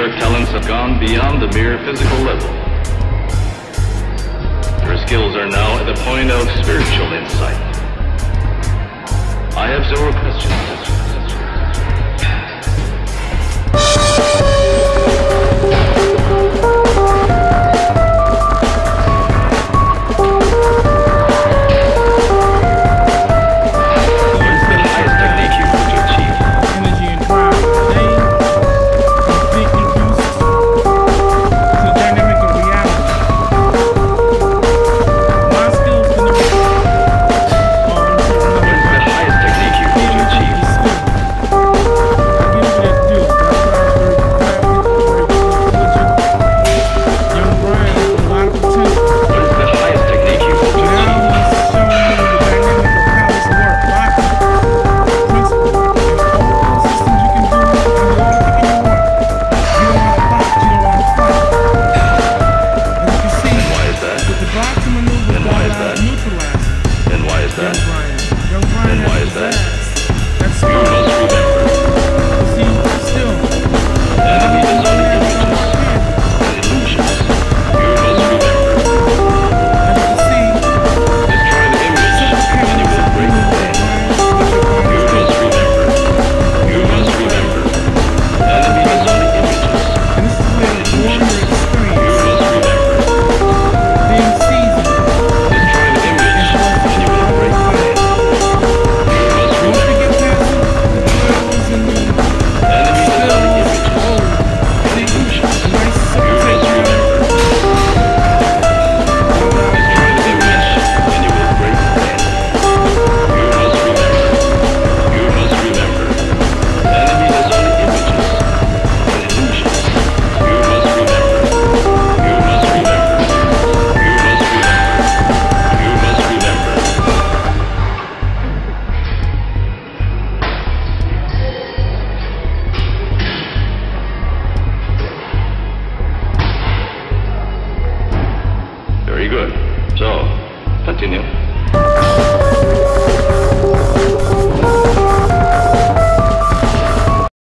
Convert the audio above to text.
your talents have gone beyond the mere physical level. Your skills are now at the point of spiritual insight. I have zero questions. Very good. So, continue.